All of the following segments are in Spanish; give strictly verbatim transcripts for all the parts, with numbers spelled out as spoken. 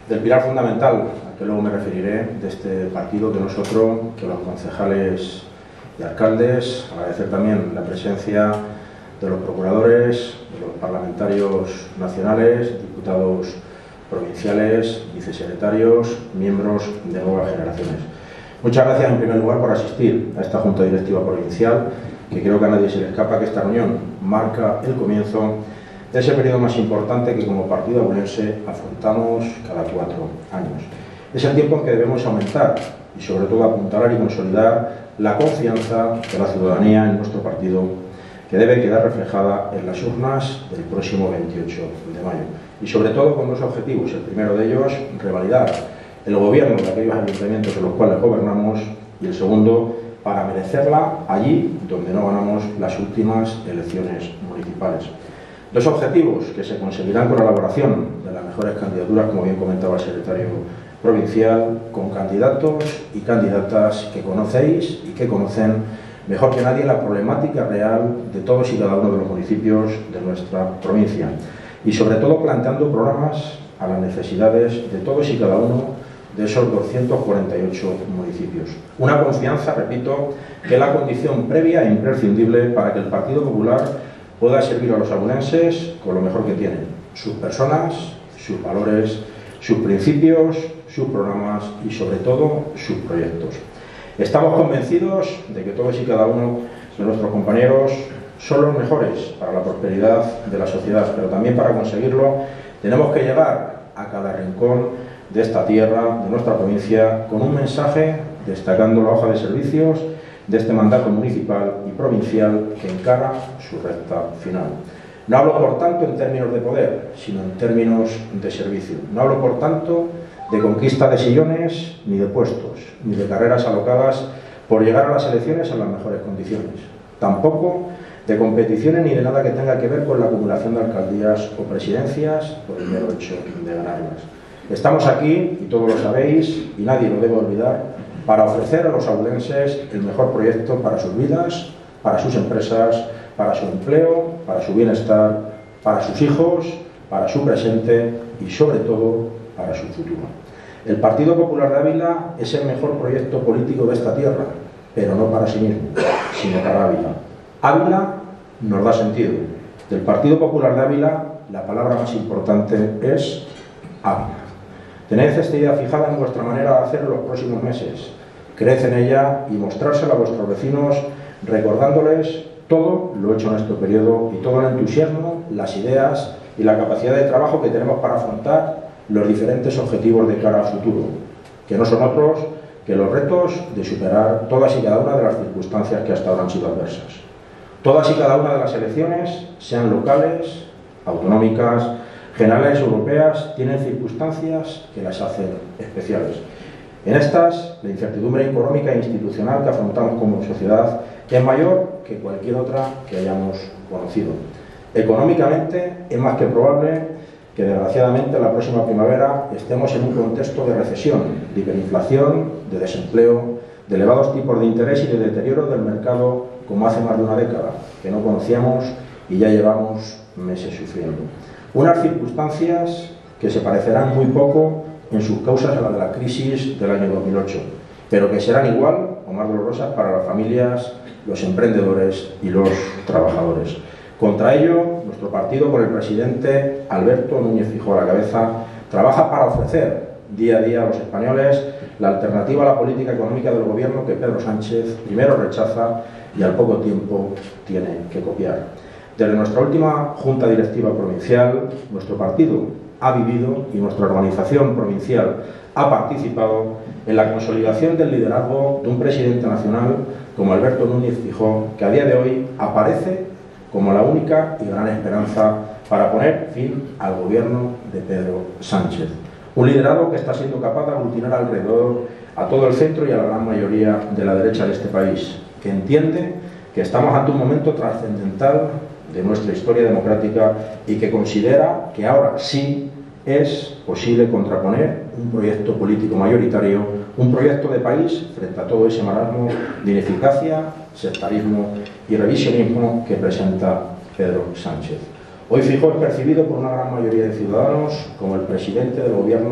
del pilar fundamental, al que luego me referiré, de este partido, que no es otro que los concejales y alcaldes. Agradecer también la presencia de los procuradores, de los parlamentarios nacionales, diputados provinciales, vicesecretarios, miembros de nuevas generaciones. Muchas gracias en primer lugar por asistir a esta Junta Directiva Provincial, que creo que a nadie se le escapa que esta reunión marca el comienzo de ese periodo más importante que como partido abulense afrontamos cada cuatro años. Es el tiempo en que debemos aumentar y sobre todo apuntalar y consolidar la confianza de la ciudadanía en nuestro partido, que debe quedar reflejada en las urnas del próximo veintiocho de mayo. Y sobre todo con dos objetivos. El primero de ellos, revalidar el gobierno de aquellos ayuntamientos en los cuales gobernamos, y el segundo, para merecerla allí donde no ganamos las últimas elecciones municipales. Dos objetivos que se conseguirán con la elaboración de las mejores candidaturas, como bien comentaba el secretario provincial, con candidatos y candidatas que conocéis y que conocen mejor que nadie la problemática real de todos y cada uno de los municipios de nuestra provincia, y sobre todo planteando programas a las necesidades de todos y cada uno de esos doscientos cuarenta y ocho municipios. Una confianza, repito, que es la condición previa e imprescindible para que el Partido Popular pueda servir a los abulenses con lo mejor que tienen: sus personas, sus valores, sus principios, sus programas y sobre todo sus proyectos. Estamos convencidos de que todos y cada uno de nuestros compañeros son los mejores para la prosperidad de la sociedad, pero también para conseguirlo tenemos que llegar a cada rincón de esta tierra, de nuestra provincia, con un mensaje destacando la hoja de servicios de este mandato municipal y provincial que encara su recta final. No hablo, por tanto, en términos de poder, sino en términos de servicio. No hablo, por tanto, de conquista de sillones, ni de puestos, ni de carreras alocadas por llegar a las elecciones en las mejores condiciones. Tampoco de competiciones ni de nada que tenga que ver con la acumulación de alcaldías o presidencias por el mero hecho de ganarlas. Estamos aquí, y todos lo sabéis, y nadie lo debe olvidar, para ofrecer a los abulenses el mejor proyecto para sus vidas, para sus empresas, para su empleo, para su bienestar, para sus hijos, para su presente y, sobre todo, para su futuro. El Partido Popular de Ávila es el mejor proyecto político de esta tierra, pero no para sí mismo, sino para Ávila. Ávila nos da sentido. Del Partido Popular de Ávila, la palabra más importante es Ávila. Tened esta idea fijada en vuestra manera de hacer en los próximos meses. Creed en ella y mostrársela a vuestros vecinos, recordándoles todo lo hecho en este periodo y todo el entusiasmo, las ideas y la capacidad de trabajo que tenemos para afrontar los diferentes objetivos de cara al futuro, que no son otros que los retos de superar todas y cada una de las circunstancias que hasta ahora han sido adversas. Todas y cada una de las elecciones, sean locales, autonómicas, generales europeas, tienen circunstancias que las hacen especiales. En estas, la incertidumbre económica e institucional que afrontamos como sociedad es mayor que cualquier otra que hayamos conocido. Económicamente, es más que probable que, desgraciadamente, la próxima primavera estemos en un contexto de recesión, de hiperinflación, de desempleo, de elevados tipos de interés y de deterioro del mercado como hace más de una década, que no conocíamos y ya llevamos meses sufriendo. Unas circunstancias que se parecerán muy poco en sus causas a la de la crisis del año dos mil ocho, pero que serán igual o más dolorosas para las familias, los emprendedores y los trabajadores. Contra ello, nuestro partido, con el presidente Alberto Núñez Feijóo a la cabeza, trabaja para ofrecer día a día a los españoles la alternativa a la política económica del gobierno que Pedro Sánchez primero rechaza y al poco tiempo tiene que copiar. Desde nuestra última Junta Directiva Provincial, nuestro partido ha vivido y nuestra organización provincial ha participado en la consolidación del liderazgo de un presidente nacional como Alberto Núñez Feijóo, que a día de hoy aparece como la única y gran esperanza para poner fin al gobierno de Pedro Sánchez. Un liderazgo que está siendo capaz de aglutinar alrededor a todo el centro y a la gran mayoría de la derecha de este país, que entiende que estamos ante un momento trascendental de nuestra historia democrática y que considera que ahora sí es posible contraponer un proyecto político mayoritario, un proyecto de país frente a todo ese marasmo de ineficacia, sectarismo y revisionismo que presenta Pedro Sánchez. Hoy Feijóo es percibido por una gran mayoría de ciudadanos como el presidente del gobierno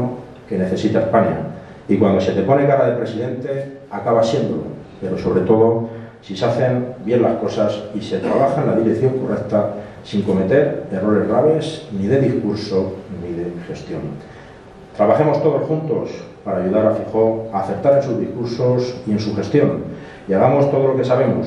que necesita España. Y cuando se te pone cara de presidente, acaba siéndolo, pero sobre todo si se hacen bien las cosas y se trabaja en la dirección correcta sin cometer errores graves ni de discurso ni de gestión. Trabajemos todos juntos para ayudar a Feijóo a acertar en sus discursos y en su gestión y hagamos todo lo que sabemos,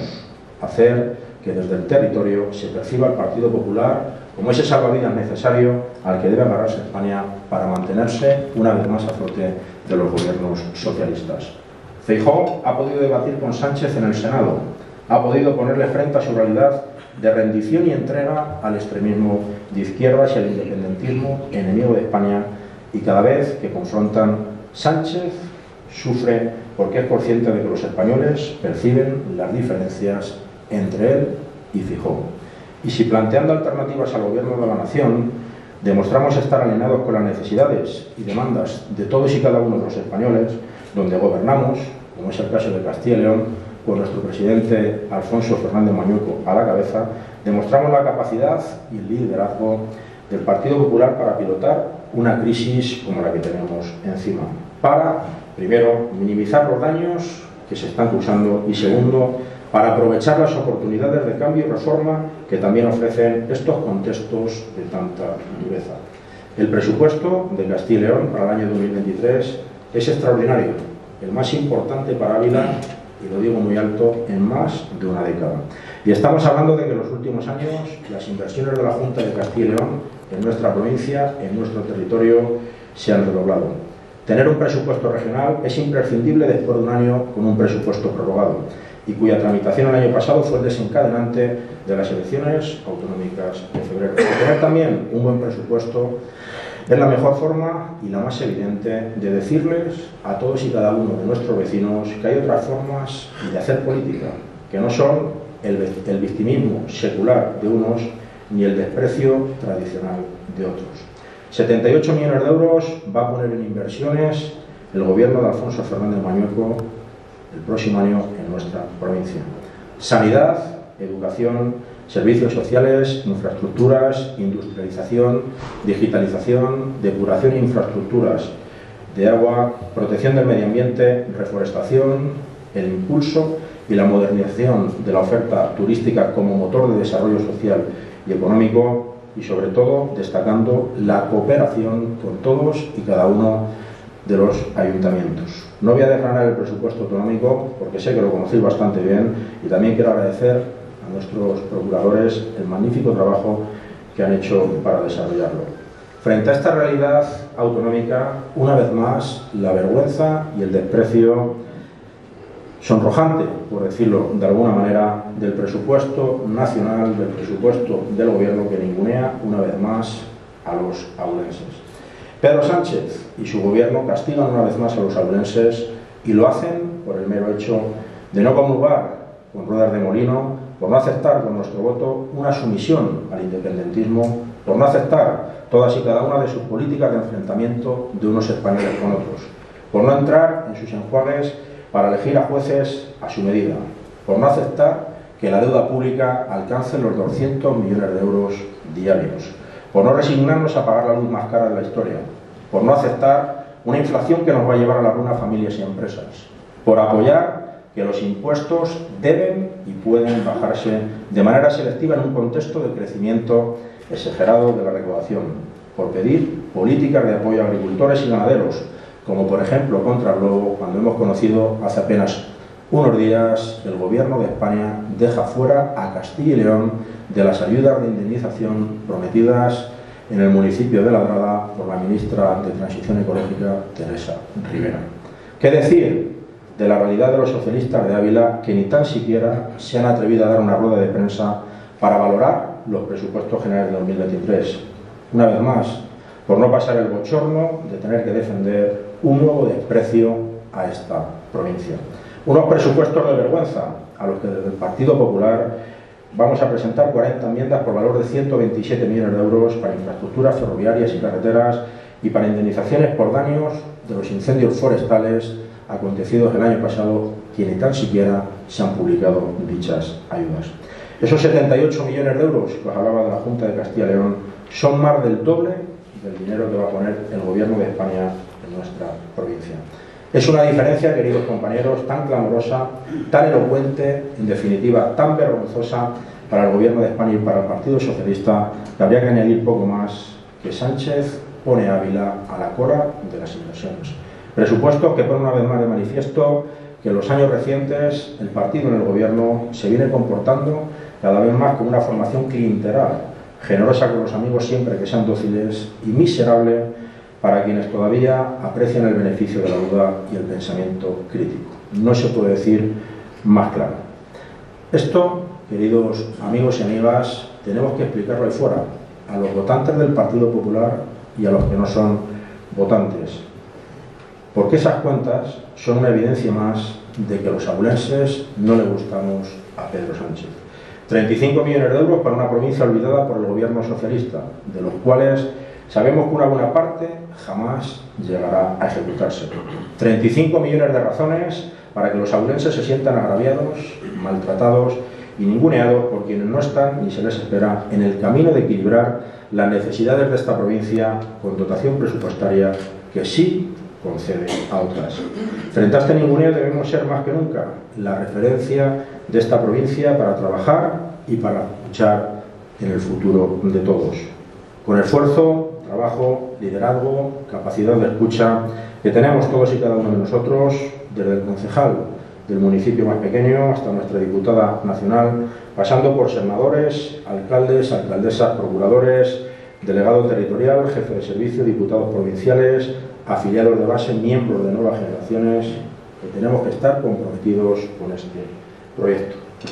hacer que desde el territorio se perciba el Partido Popular como ese salvavidas necesario al que debe agarrarse España para mantenerse una vez más a flote de los gobiernos socialistas. Feijóo ha podido debatir con Sánchez en el Senado, ha podido ponerle frente a su realidad de rendición y entrega al extremismo de izquierdas y al independentismo enemigo de España, y cada vez que confrontan, Sánchez sufre porque es consciente de que los españoles perciben las diferencias entre él y Feijóo. Y si planteando alternativas al gobierno de la nación demostramos estar alineados con las necesidades y demandas de todos y cada uno de los españoles, donde gobernamos, como es el caso de Castilla y León, con nuestro presidente Alfonso Fernández Mañueco a la cabeza, demostramos la capacidad y el liderazgo del Partido Popular para pilotar una crisis como la que tenemos encima, para, primero, minimizar los daños que se están causando y, segundo, para aprovechar las oportunidades de cambio y reforma que también ofrecen estos contextos de tanta dureza. El presupuesto de Castilla y León para el año dos mil veintitrés es extraordinario, el más importante para Ávila, y lo digo muy alto, en más de una década. Y estamos hablando de que en los últimos años las inversiones de la Junta de Castilla y León en nuestra provincia, en nuestro territorio, se han redoblado. Tener un presupuesto regional es imprescindible después de un año con un presupuesto prorrogado, y cuya tramitación el año pasado fue el desencadenante de las elecciones autonómicas de febrero. Tener también un buen presupuesto es la mejor forma y la más evidente de decirles a todos y cada uno de nuestros vecinos que hay otras formas de hacer política, que no son el, el victimismo secular de unos ni el desprecio tradicional de otros. setenta y ocho millones de euros va a poner en inversiones el gobierno de Alfonso Fernández Mañueco el próximo año en nuestra provincia. Sanidad, educación, servicios sociales, infraestructuras, industrialización, digitalización, depuración e infraestructuras de agua, protección del medio ambiente, reforestación, el impulso y la modernización de la oferta turística como motor de desarrollo social y económico, y sobre todo destacando la cooperación con todos y cada uno de los ayuntamientos. No voy a desgranar el presupuesto autonómico porque sé que lo conocéis bastante bien, y también quiero agradecer a nuestros procuradores el magnífico trabajo que han hecho para desarrollarlo. Frente a esta realidad autonómica, una vez más, la vergüenza y el desprecio sonrojante, por decirlo de alguna manera, del presupuesto nacional, del presupuesto del gobierno, que ningunea una vez más a los aulenses. Pedro Sánchez y su gobierno castigan una vez más a los aulenses, y lo hacen por el mero hecho de no comulgar con ruedas de molino, por no aceptar con nuestro voto una sumisión al independentismo, por no aceptar todas y cada una de sus políticas de enfrentamiento de unos españoles con otros, por no entrar en sus enjuagues para elegir a jueces a su medida, por no aceptar que la deuda pública alcance los doscientos millones de euros diarios, por no resignarnos a pagar la luz más cara de la historia, por no aceptar una inflación que nos va a llevar a la ruina a familias y empresas, por apoyar que los impuestos deben y pueden bajarse de manera selectiva en un contexto de crecimiento exagerado de la recaudación, por pedir políticas de apoyo a agricultores y ganaderos, como por ejemplo contra el lobo, cuando hemos conocido hace apenas unos días que el gobierno de España deja fuera a Castilla y León de las ayudas de indemnización prometidas en el municipio de Ladrada por la ministra de Transición Ecológica, Teresa Rivera. ¿Qué decir de la realidad de los socialistas de Ávila, que ni tan siquiera se han atrevido a dar una rueda de prensa para valorar los presupuestos generales de dos mil veintitrés? Una vez más, por no pasar el bochorno de tener que defender un nuevo desprecio a esta provincia. Unos presupuestos de vergüenza a los que desde el Partido Popular vamos a presentar cuarenta enmiendas por valor de ciento veintisiete millones de euros para infraestructuras ferroviarias y carreteras y para indemnizaciones por daños de los incendios forestales acontecidos el año pasado, que ni tan siquiera se han publicado dichas ayudas. Esos setenta y ocho millones de euros que os hablaba de la Junta de Castilla y León son más del doble del dinero que va a poner el Gobierno de España en nuestra provincia. Es una diferencia, queridos compañeros, tan clamorosa, tan elocuente, en definitiva, tan vergonzosa para el Gobierno de España y para el Partido Socialista, que habría que añadir poco más que Sánchez pone a Ávila a la cola de las inversiones. Presupuesto que pone una vez más de manifiesto que en los años recientes el partido en el Gobierno se viene comportando cada vez más como una formación clientelar, generosa con los amigos siempre que sean dóciles y miserable para quienes todavía aprecian el beneficio de la duda y el pensamiento crítico. No se puede decir más claro. Esto, queridos amigos y amigas, tenemos que explicarlo ahí fuera, a los votantes del Partido Popular y a los que no son votantes, porque esas cuentas son una evidencia más de que los abulenses no le gustamos a Pedro Sánchez. treinta y cinco millones de euros para una provincia olvidada por el gobierno socialista, de los cuales sabemos que una buena parte jamás llegará a ejecutarse. treinta y cinco millones de razones para que los abulenses se sientan agraviados, maltratados y ninguneados por quienes no están, ni se les espera, en el camino de equilibrar las necesidades de esta provincia con dotación presupuestaria que sí concede a otras. Frente a este ninguneo debemos ser más que nunca la referencia de esta provincia para trabajar y para luchar en el futuro de todos. Con esfuerzo, trabajo, liderazgo, capacidad de escucha que tenemos todos y cada uno de nosotros, desde el concejal del municipio más pequeño hasta nuestra diputada nacional, pasando por senadores, alcaldes, alcaldesas, procuradores, delegado territorial, jefe de servicio, diputados provinciales, afiliados de base, miembros de nuevas generaciones, que tenemos que estar comprometidos con este proyecto.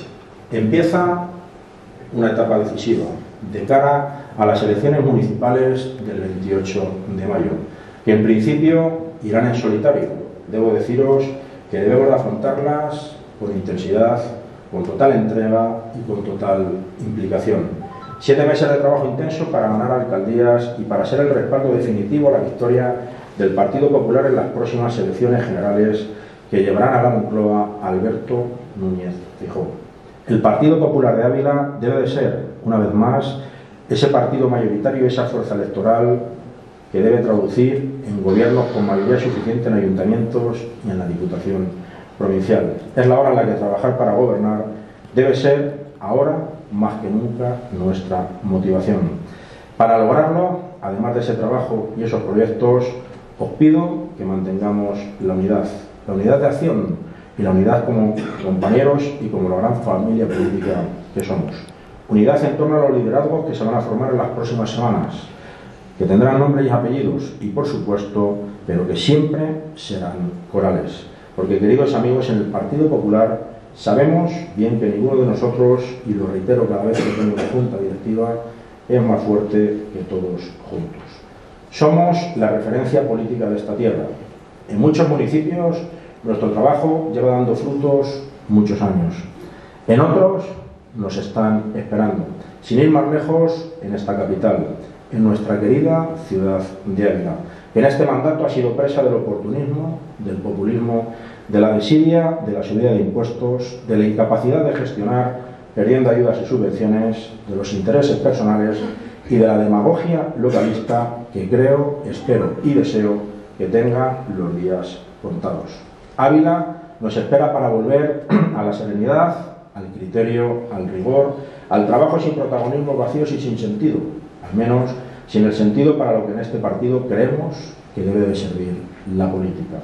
Empieza una etapa decisiva de cara a las elecciones municipales del veintiocho de mayo, que en principio irán en solitario. Debo deciros que debemos afrontarlas con intensidad, con total entrega y con total implicación. Siete meses de trabajo intenso para ganar alcaldías y para ser el respaldo definitivo a la victoria del Partido Popular en las próximas elecciones generales que llevarán a la Moncloa a Alberto Núñez Feijóo. El Partido Popular de Ávila debe de ser, una vez más, ese partido mayoritario y esa fuerza electoral que debe traducir en gobiernos con mayoría suficiente en ayuntamientos y en la Diputación Provincial. Es la hora en la que trabajar para gobernar debe ser ahora más que nunca nuestra motivación. Para lograrlo, además de ese trabajo y esos proyectos, os pido que mantengamos la unidad, la unidad de acción y la unidad como compañeros y como la gran familia política que somos. Unidad en torno a los liderazgos que se van a formar en las próximas semanas, que tendrán nombres y apellidos y, por supuesto, pero que siempre serán corales. Porque, queridos amigos, en el Partido Popular sabemos bien que ninguno de nosotros, y lo reitero cada vez que tengo una junta directiva, es más fuerte que todos juntos. Somos la referencia política de esta tierra. En muchos municipios nuestro trabajo lleva dando frutos muchos años. En otros nos están esperando. Sin ir más lejos, en esta capital, en nuestra querida ciudad de Ávila, que en este mandato ha sido presa del oportunismo, del populismo, de la desidia, de la subida de impuestos, de la incapacidad de gestionar, perdiendo ayudas y subvenciones, de los intereses personales y de la demagogia localista que creo, espero y deseo que tenga los días contados. Ávila nos espera para volver a la serenidad, al criterio, al rigor, al trabajo sin protagonismos vacíos y sin sentido, al menos sin el sentido para lo que en este partido creemos que debe de servir la política.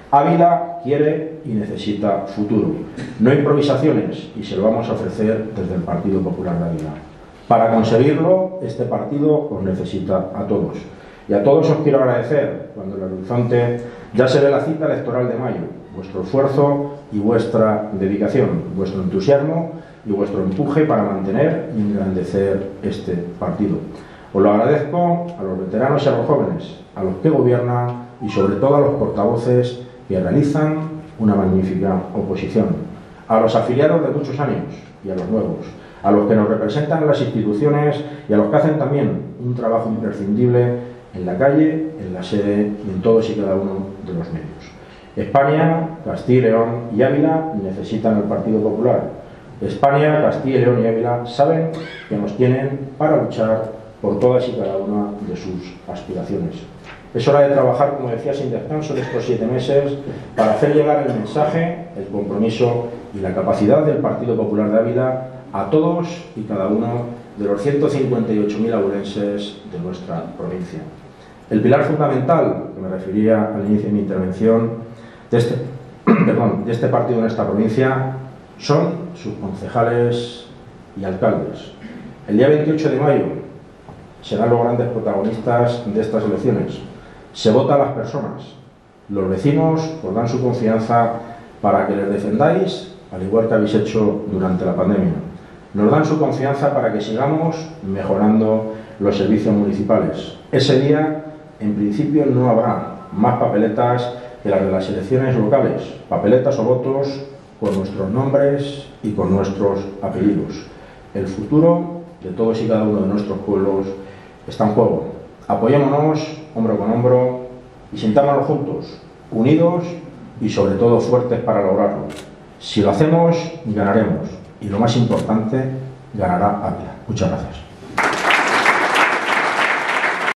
Ávila quiere y necesita futuro, no improvisaciones, y se lo vamos a ofrecer desde el Partido Popular de Ávila. Para conseguirlo, este partido os necesita a todos. Y a todos os quiero agradecer, cuando en el horizonte ya se ve la cita electoral de mayo, vuestro esfuerzo y vuestra dedicación, vuestro entusiasmo y vuestro empuje para mantener y engrandecer este partido. Os lo agradezco a los veteranos y a los jóvenes, a los que gobiernan y sobre todo a los portavoces que realizan una magnífica oposición, a los afiliados de muchos años y a los nuevos, a los que nos representan en las instituciones y a los que hacen también un trabajo imprescindible en la calle, en la sede y en todos y cada uno de los medios. España, Castilla y León y Ávila necesitan al Partido Popular. España, Castilla y León y Ávila saben que nos tienen para luchar por todas y cada una de sus aspiraciones. Es hora de trabajar, como decía, sin descanso en estos siete meses para hacer llegar el mensaje, el compromiso y la capacidad del Partido Popular de Ávila a todos y cada uno de los ciento cincuenta y ocho mil abulenses de nuestra provincia. El pilar fundamental, que me refería al inicio de mi intervención, de este, perdón, de este partido en esta provincia son sus concejales y alcaldes. El día veintiocho de mayo serán los grandes protagonistas de estas elecciones. Se vota a las personas. Los vecinos os dan su confianza para que les defendáis, al igual que habéis hecho durante la pandemia. Nos dan su confianza para que sigamos mejorando los servicios municipales. Ese día, en principio, no habrá más papeletas que las de las elecciones locales, papeletas o votos con nuestros nombres y con nuestros apellidos. El futuro de todos y cada uno de nuestros pueblos está en juego. Apoyémonos hombro con hombro y sintámonos juntos, unidos y sobre todo fuertes para lograrlo. Si lo hacemos, ganaremos. Y lo más importante, ganará Ávila. Muchas gracias.